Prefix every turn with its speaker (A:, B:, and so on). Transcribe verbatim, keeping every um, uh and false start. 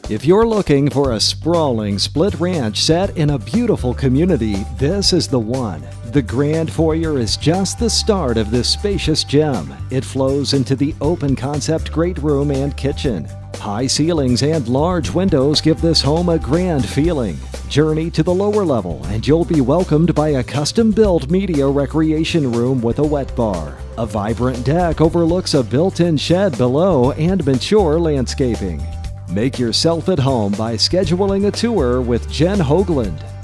A: If you're looking for a sprawling split ranch set in a beautiful community, this is the one. The grand foyer is just the start of this spacious gem. It flows into the open concept great room and kitchen. High ceilings and large windows give this home a grand feeling. Journey to the lower level and you'll be welcomed by a custom-built media recreation room with a wet bar. A vibrant deck overlooks a built-in shed below and mature landscaping. Make yourself at home by scheduling a tour with Jen Hoagland.